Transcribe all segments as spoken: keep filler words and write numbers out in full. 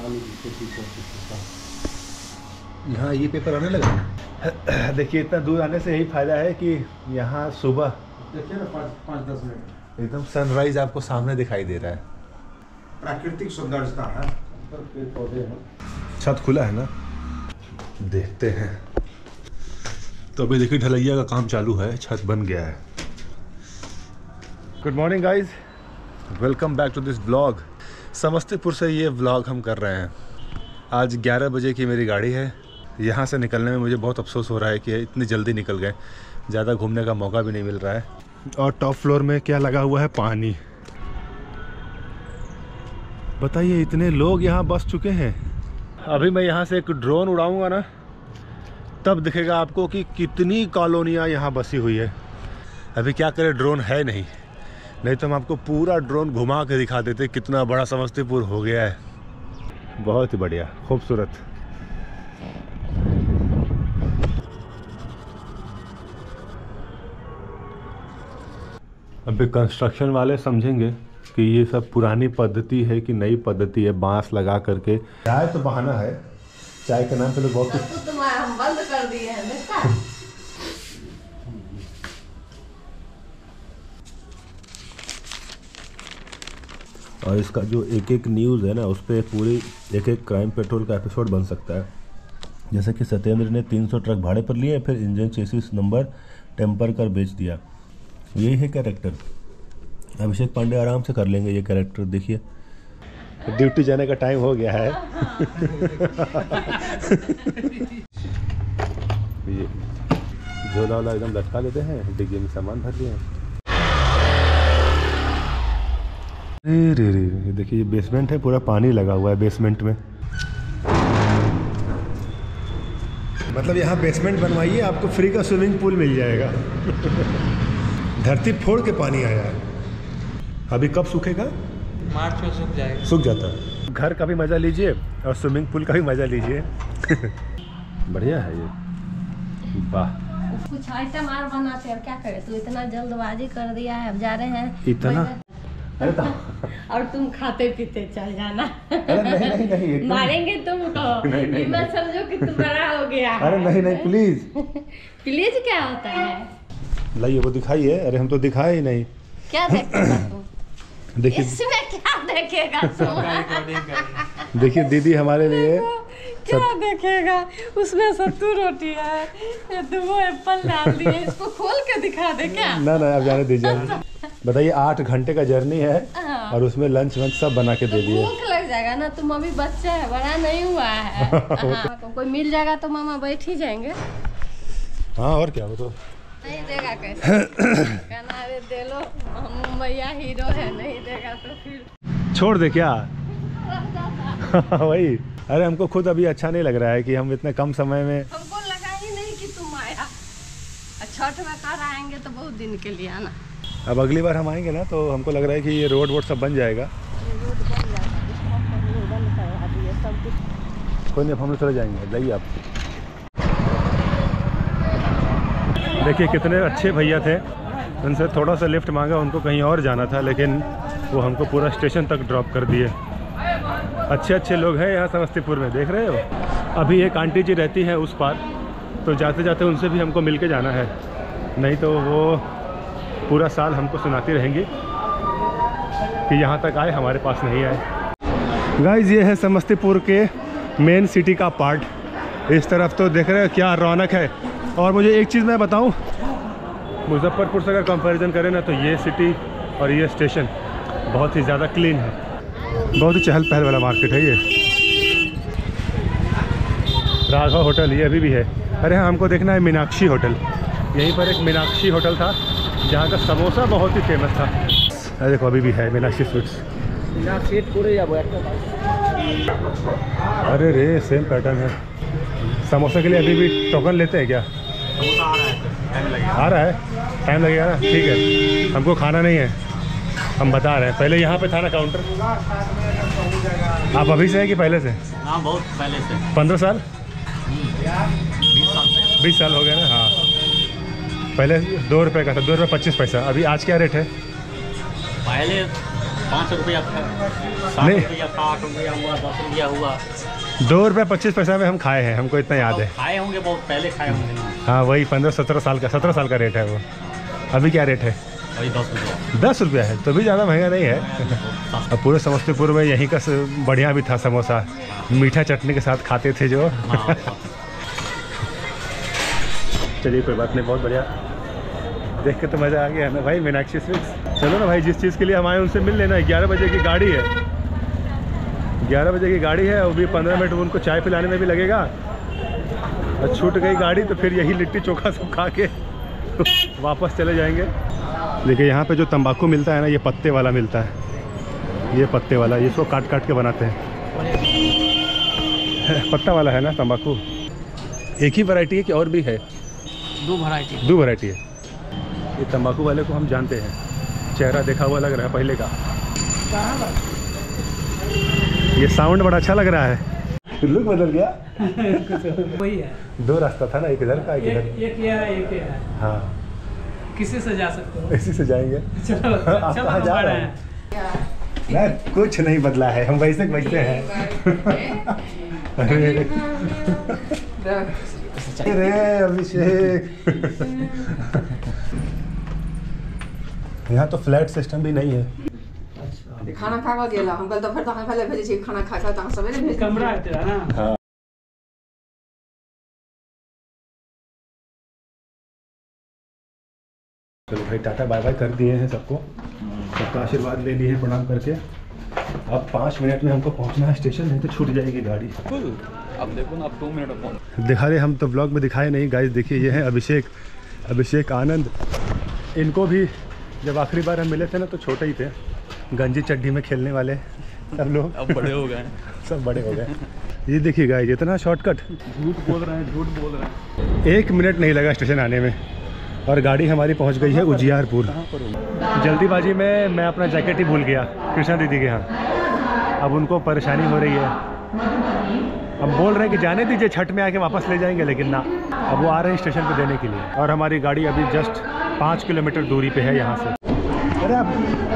पानी की खेती करते हैं। यहाँ ये पेपर आने लगा। देखिए इतना दूर आने से यही फायदा है कि यहाँ सुबह देखिए ना पाँच पाँच दस मिनट एकदम सनराइज आपको सामने दिखाई दे रहा है। प्राकृतिक सौंदर्यता है, पेड़ पौधे हैं। छत खुला है ना, देखते हैं। तो अभी देखिए ढलैया का काम चालू है, छत बन गया है। Good morning guys, welcome back to this vlog. Samastipur से ये व्लॉग हम कर रहे हैं। आज ग्यारह बजे की मेरी गाड़ी है। यहाँ से निकलने में मुझे बहुत अफसोस हो रहा है कि इतनी जल्दी निकल गए, ज़्यादा घूमने का मौका भी नहीं मिल रहा है। और टॉप फ्लोर में क्या लगा हुआ है, पानी। बताइए इतने लोग यहाँ बस चुके हैं। अभी मैं यहाँ से एक ड्रोन उड़ाऊंगा ना, तब दिखेगा आपको कि कितनी कॉलोनियाँ यहाँ बसी हुई है। अभी क्या करें, ड्रोन है नहीं, नहीं तो हम आपको पूरा ड्रोन घुमा के दिखा देते कितना बड़ा समस्तीपुर हो गया है। बहुत ही बढ़िया, खूबसूरत। अभी कंस्ट्रक्शन वाले समझेंगे कि ये सब पुरानी पद्धति है कि नई पद्धति है, बांस लगा करके। चाय तो बहाना है, चाय के नाम पे लोग बहुत कुछ तो हम बंद कर दिए हैं बेटा। और इसका जो एक एक न्यूज़ है ना, उस पर पूरी एक एक क्राइम पेट्रोल का एपिसोड बन सकता है। जैसे कि सत्येंद्र ने तीन सौ ट्रक भाड़े पर लिए, फिर इंजन चेसिस नंबर टेम्पर कर बेच दिया। यही है कैरेक्टर। अभिषेक पांडे आराम से कर लेंगे ये कैरेक्टर। देखिए ड्यूटी जाने का टाइम हो गया है। ये झोला वाला एकदम लटका लेते हैं, डिग्गी में सामान भर लिए। रे रे रे देखिए ये बेसमेंट है, पूरा पानी लगा हुआ है बेसमेंट में। मतलब यहाँ बेसमेंट बनवाइए, आपको फ्री का स्विमिंग पूल मिल जाएगा। धरती फोड़ के पानी आया है। अभी कब सूखेगा? मार्च में सूख जाएगा। सूख जाता है। घर का भी मज़ा लीजिए और स्विमिंग पूल का भी मज़ा लीजिए। बढ़िया है ये, वाह। कुछ आइटम और बनाते हैं, क्या करें, तू इतना जल्दबाजी कर दिया है, अब जा रहे हैं इतना। अरे तो और तुम खाते पीते चल जाना। अरे नहीं नहीं नहीं, एकदम मारेंगे तुमको। नहीं, नहीं, मत समझो कि तुम बड़ा हो गया। अरे नहीं नहीं प्लीज। प्लीज क्या होता है? लाइए वो दिखाइए। अरे हम तो दिखाए ही नहीं। क्या देखेगा तू? देखिए इसमें क्या देखेगा तू? देखिए दीदी हमारे लिए क्या देखेगा? उसमें सत्तू रोटी है, ये तो वो एप्पल डाल दिए। इसको खोल के दिखा दे क्या? ना ना अब जाने दीजिए। बताइए आठ घंटे का जर्नी है और उसमें लंच वंच सब बना के दे दिए। भूख लग जाएगा ना, तुम अभी बच्चा है, बड़ा नहीं हुआ है। हाँ, कोई मिल जाएगा तो मामा बैठ ही जाएंगे। हाँ और क्या, वो तो नहीं देगा कैसे? कहना अरे दे लो, हम मुंबईया हीरो है, नहीं देगा तो फिर छोड़ दे क्या? वही, अरे हमको खुद अभी अच्छा नहीं लग रहा है कि हम इतने कम समय में। हमको लगा ही नहीं कि तुम आया। छठ में कर आएंगे तो बहुत दिन के लिए आना। अब अगली बार हम आएंगे ना तो हमको लग रहा है कि ये रोड वोड सब बन जाएगा। ये रोड बन जाएगा, बंद करवा दिए सब कुछ। कोई नहीं, हम लोग चले जाएंगे। जाइए आप। देखिए कितने अच्छे भैया थे, उनसे थोड़ा सा लिफ्ट मांगा, उनको कहीं और जाना था, लेकिन वो हमको पूरा स्टेशन तक ड्रॉप कर दिए। अच्छे अच्छे लोग हैं यहाँ समस्तीपुर में, देख रहे हो। अभी एक आंटी जी रहती हैं उस पार, तो जाते जाते उनसे भी हमको मिल के जाना है, नहीं तो वो पूरा साल हमको सुनाती रहेंगी कि यहाँ तक आए, हमारे पास नहीं आए। गाइस ये है समस्तीपुर के मेन सिटी का पार्ट। इस तरफ तो देख रहे हो क्या रौनक है। और मुझे एक चीज़ मैं बताऊं, मुजफ्फरपुर से अगर कंपैरिजन करें ना तो ये सिटी और ये स्टेशन बहुत ही ज़्यादा क्लीन है। बहुत ही चहल पहल वाला मार्केट है ये। राघव होटल ये अभी भी है। अरे हाँ, हमको देखना है मीनाक्षी होटल। यहीं पर एक मीनाक्षी होटल था जहाँ का समोसा बहुत ही फेमस था। अरे देखो अभी भी है मीनाक्षी स्वीट्स। अरे रे सेम पैटर्न है। समोसा के लिए अभी भी टोकन लेते हैं क्या? आ रहा है, टाइम लगेगा ना, ठीक है। हमको खाना नहीं है, हम बता रहे हैं। पहले यहाँ पे था ना काउंटर। आप अभी से हैं कि पहले से? हाँ बहुत पहले से। पंद्रह साल बीस साल से। बीस साल हो गया ना। हाँ पहले दो रुपये का था, दो रुपये पच्चीस पैसा। अभी आज क्या रेट है? पहले पाँच रुपया सात नहीं। रुपया था, आठ रुपया हुआ, दस रुपया हुआ। दो रुपये पच्चीस पैसा में हम खाए हैं, हमको इतना याद है। अब खाए होंगे, बहुत पहले खाए होंगे ना। हाँ वही पंद्रह सत्रह साल का सत्रह साल का रेट है वो। अभी क्या रेट है? वही दस रुपया। दस रुपया है तो भी ज़्यादा महंगा नहीं है। अब पूरे समस्तीपुर में यहीं का स- बढ़िया भी था समोसा, मीठा चटनी के साथ खाते थे जो। हाँ, चलिए कोई बात नहीं, बहुत बढ़िया, देख के तो मज़ा आ गया है ना भाई। मीनाक्षी स्वीट्स, चलो ना भाई, जिस चीज़ के लिए हम आए उनसे मिल लेना। ग्यारह बजे की गाड़ी है, ग्यारह बजे की गाड़ी है, और भी पंद्रह मिनट उनको चाय पिलाने में भी लगेगा। और छूट गई गाड़ी तो फिर यही लिट्टी चोखा सब खा के वापस चले जाएंगे। देखिए यहाँ पे जो तंबाकू मिलता है ना, ये पत्ते वाला मिलता है, ये पत्ते वाला, ये इसको काट काट के बनाते हैं। पत्ता वाला है ना तंबाकू। एक ही वैरायटी है कि और भी है? दो वैरायटी। दो वैरायटी है। ये तंबाकू वाले को हम जानते हैं, चेहरा देखा हुआ लग रहा है पहले का। ये साउंड बड़ा अच्छा लग रहा है। लुक बदल गया। वही है, दो रास्ता था ना, एक इधर का एक एक इधर। एक ये है, एक ये है। हाँ किसी से जा सकते हो? इसी से जाएंगे। चलो आप चलो कहाँ हम जा बढ़ रहे रहे हैं? हैं। नहीं कुछ नहीं बदला है, हम वैसे वैसे हैं। अरे अरे अभिषेक, यहाँ तो फ्लैट सिस्टम भी नहीं है। खाना खा के गेला हम कल तो फिर तक पहले भेजे छी खाना खा के तक सवेरे भेज कमरा है तेरा ना? हाँ चलो भाई, टाटा बाय बाय कर दिए हैं सबको, सबका आशीर्वाद ले लिए हैं प्रणाम करके। अब पाँच मिनट में हमको पहुंचना है स्टेशन, नहीं तो छूट जाएगी गाड़ी। अब देखो ना, अब दो मिनट में दिखा रहे हम तो ब्लॉग में दिखाए नहीं गाइस। देखिए ये है अभिषेक, अभिषेक आनंद। इनको भी जब आखिरी बार हम मिले थे ना तो छोटे ही थे, गंजी चड्डी में खेलने वाले सब लोग। अब बड़े हो गए, सब बड़े हो गए। ये देखिए गाइस, इतना शॉर्टकट। झूठ बोल रहे हैं, झूठ बोल रहे हैं। एक मिनट नहीं लगा स्टेशन आने में, और गाड़ी हमारी पहुंच गई है उजियारपुर। जल्दीबाजी में मैं अपना जैकेट ही भूल गया कृष्णा दीदी के यहाँ। अब उनको परेशानी हो रही है, अब बोल रहे हैं कि जाने दीजिए, छठ में आके वापस ले जाएंगे, लेकिन ना, अब वो आ रहे हैं स्टेशन पे देने के लिए। और हमारी गाड़ी अभी जस्ट पाँच किलोमीटर दूरी पे है यहाँ से। अरे अब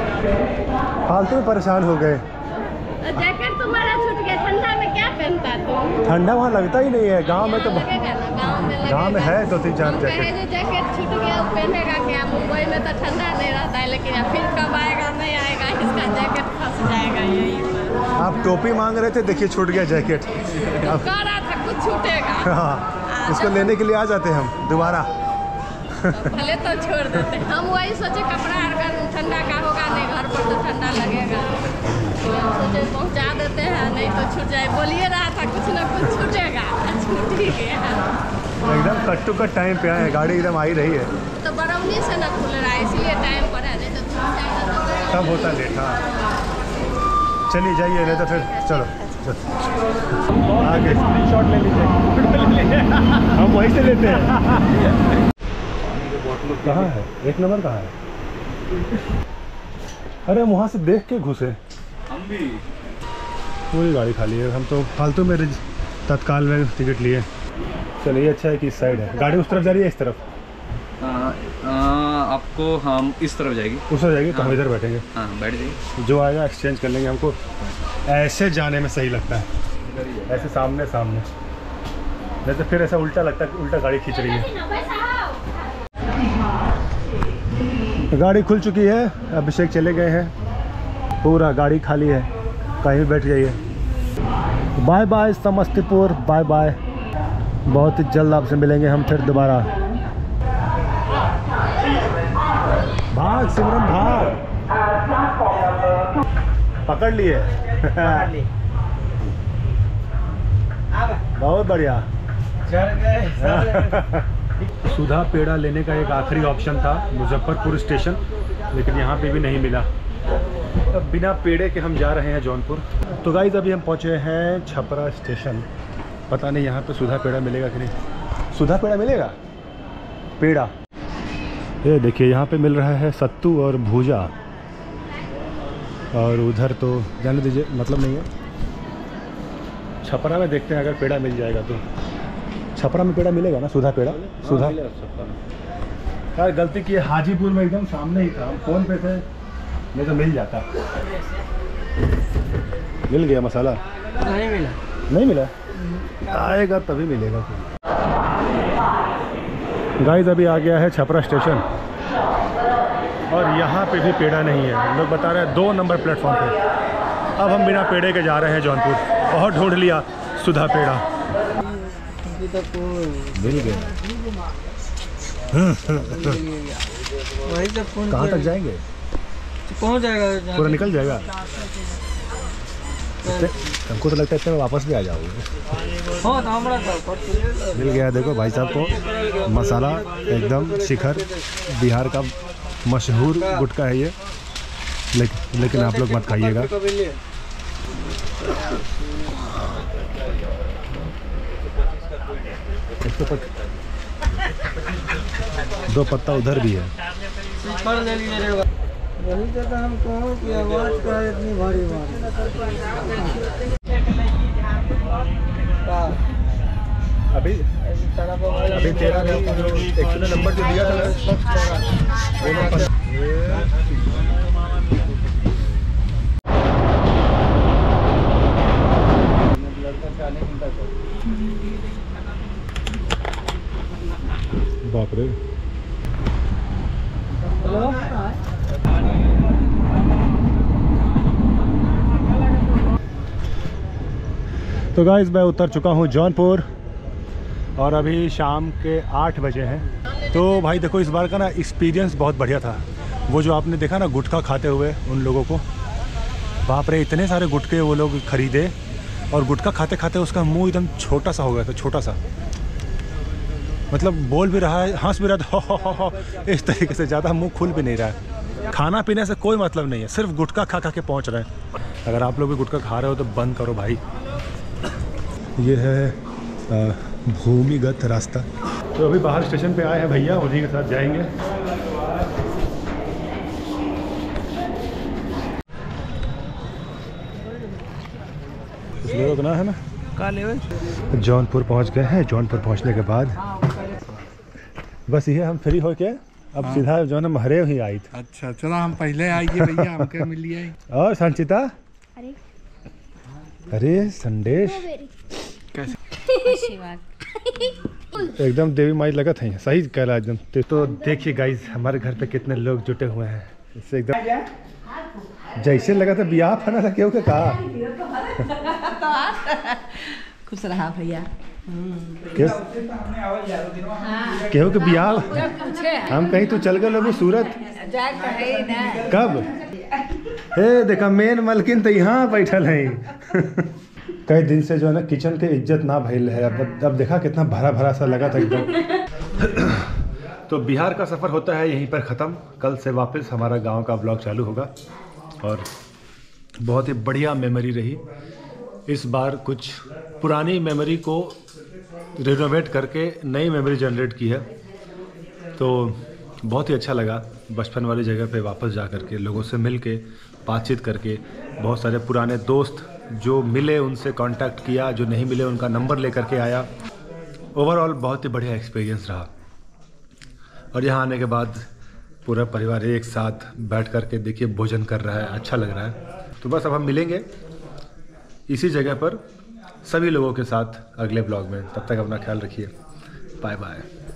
फालतू में परेशान हो गए। जैकेट तुम्हारा छूट गया, ठंडा में क्या पहनता तुम? ठंडा वहाँ लगता ही नहीं है, गाँव में तो लगेगा ना, गाँव में लगेगा। गाँव में है दो तीन चार हम कहे जैकेट। जो जैकेट छूट गया वो पहनेगा क्या? मुंबई में तो ठंडा नहीं रहता है, लेकिन फिर कब आएगा नहीं आएगा, इसका जैकेट फंस जाएगा यही पर। आप टोपी मांग रहे थे, देखिए छूट गया जैकेट। अब कह रहा था कुछ छूटेगा, हाँ, इसको लेने के लिए आ जाते हम दोबारा। भले तो छोड़ देते। हम वही सोचे कपड़ा अगर ठंडा का होगा नहीं, घर पर तो ठंडा लगेगा, तो हम सोचे पहुँचा देते हैं, नहीं तो छूट जाए। बोलिए रहा था कुछ ना कुछ छूटेगा, छूट ही गया। एकदम कट टू कट टाइम पे आए, गाड़ी एकदम आ ही रही है। तो बरौनी से न खुल रहा है, इसलिए टाइम पर है, नहीं तो छूट जाएगा तो तब होता लेट। हाँ चलिए जाइए, नहीं तो फिर चलो चलो आगे स्क्रीनशॉट ले लीजिए। हम वहीं से लेते हैं। कहाँ है एक नंबर, कहाँ है? अरे हम वहाँ से देख के घुसे, हम भी पूरी गाड़ी खाली है। हम तो फालतू में रिज- तत्काल में टिकट लिए। चलो ये अच्छा है कि इस साइड है गाड़ी, उस तरफ जा रही है इस तरफ? आ, आ, आपको हम इस तरफ जाएगी। उस तरफ जाएगी तो हम हाँ। इधर बैठेंगे। हाँ बैठ जाइए। जो आएगा एक्सचेंज कर लेंगे। हमको ऐसे जाने में सही लगता है, ऐसे सामने सामने, नहीं तो फिर ऐसा उल्टा लगता है, उल्टा गाड़ी खींच रही है। गाड़ी खुल चुकी है, अभिषेक चले गए हैं, पूरा गाड़ी खाली है, कहीं भी बैठ जाइए। Bye bye Samastipur, bye bye. बहुत ही जल्द आपसे मिलेंगे हम फिर दोबारा। भाग सिमरन भाग, पकड़ लिए। बहुत बढ़िया। सुधा पेड़ा लेने का एक आखिरी ऑप्शन था मुजफ्फरपुर स्टेशन, लेकिन यहाँ पे भी नहीं मिला। अब बिना पेड़े के हम जा रहे हैं जौनपुर। तो गाइस अभी हम पहुँचे हैं छपरा स्टेशन। पता नहीं यहाँ पे सुधा पेड़ा मिलेगा कि नहीं। सुधा पेड़ा मिलेगा? पेड़ा ये देखिए यहाँ पे मिल रहा है सत्तू और भूजा, और उधर तो जाने दीजिए, मतलब नहीं है। छपरा में देखते हैं अगर पेड़ा मिल जाएगा तो। छपरा में पेड़ा मिलेगा ना, सुधा पेड़ा? सुधा यार गलती की, हाजीपुर में एकदम सामने ही था, हम फ़ोन पे थे नहीं तो मिल जाता। मिल गया मसाला? नहीं मिला। नहीं मिला? आएगा तभी मिलेगा। गाइस अभी आ गया है छपरा स्टेशन और यहाँ पे भी पेड़ा नहीं है। लोग बता रहे हैं दो नंबर प्लेटफॉर्म पे। अब हम बिना पेड़े के जा रहे हैं जौनपुर। बहुत ढूंढ लिया सुधा पेड़ा, मिल गया। वही तो फोन कहाँ तक जाएंगे? पहुँच जाएगा, पूरा निकल जाएगा। इतने हमको तो लगता है इतने में वापस भी आ जाओगे। हाँ तो हमारा तो मिल गया। देखो भाई साहब को मसाला एकदम शिखर, बिहार का मशहूर गुटखा है ये, लेकिन लेकिन आप लोग मत खाइएगा। इसको पत... दो पत्ता उधर भी है। वही तो हम कहूँ कि आवाज का इतनी भारी भारी। अभी अभी तेरा ने एक सौ नंबर जो दिया था बाप रे। तो गाइस मैं उतर चुका हूँ जौनपुर और अभी शाम के आठ बजे हैं। तो भाई देखो इस बार का ना एक्सपीरियंस बहुत बढ़िया था। वो जो आपने देखा ना गुटखा खाते हुए उन लोगों को, बाप रे इतने सारे गुटखे वो लोग खरीदे और गुटखा खाते खाते उसका मुंह एकदम छोटा सा हो गया था, छोटा सा। मतलब बोल भी रहा है, हंस भी रहा था, हो हो हो इस तरीके से, ज़्यादा मुंह खुल भी नहीं रहा है। खाना पीने से कोई मतलब नहीं है, सिर्फ गुटखा खा खा के पहुँच रहे हैं। अगर आप लोग भी गुटखा खा रहे हो तो बंद करो भाई। ये है भूमिगत रास्ता। तो अभी बाहर स्टेशन पे आए हैं भैया, उन्हीं के साथ जाएंगे। इसलिए रुकना है ना। काले जौनपुर पहुंच गए हैं। जौनपुर पहुंचने के बाद बस ये हम फ्री हो के अब हाँ। सीधा जो है हरे ही आई थी। अच्छा चलो हम पहले आइए भैया, हमके मिलिए। और संचिता, अरे अरे संदेश एकदम देवी माई लगत है, सही कहला एकदम। तो देखिए गाइस हमारे घर पे कितने लोग जुटे हुए हैं। इससे एकदम जैसे लगा था ब्याह फना था। क्यों के कहा खुश रहा भैया। केहू के ब्याह हम कहीं तो चल गए लोग सूरत। कब? हे देखा मेन मलकिन तो यहाँ बैठल है। कई दिन से जो है ना किचन के इज्जत ना भइल है। अब अब देखा कितना भरा भरा सा लगा था एकदम। तो बिहार का सफ़र होता है यहीं पर ख़त्म। कल से वापस हमारा गांव का ब्लॉग चालू होगा और बहुत ही बढ़िया मेमोरी रही। इस बार कुछ पुरानी मेमोरी को रिनोवेट करके नई मेमोरी जनरेट की है। तो बहुत ही अच्छा लगा बचपन वाली जगह पे वापस जा कर के, लोगों से मिल के, बातचीत करके। बहुत सारे पुराने दोस्त जो मिले उनसे कांटेक्ट किया, जो नहीं मिले उनका नंबर लेकर के आया। ओवरऑल बहुत ही बढ़िया एक्सपीरियंस रहा। और यहाँ आने के बाद पूरा परिवार एक साथ बैठ कर के देखिए भोजन कर रहा है, अच्छा लग रहा है। तो बस अब हम मिलेंगे इसी जगह पर सभी लोगों के साथ अगले ब्लॉग में। तब तक अपना ख्याल रखिए। Bye bye.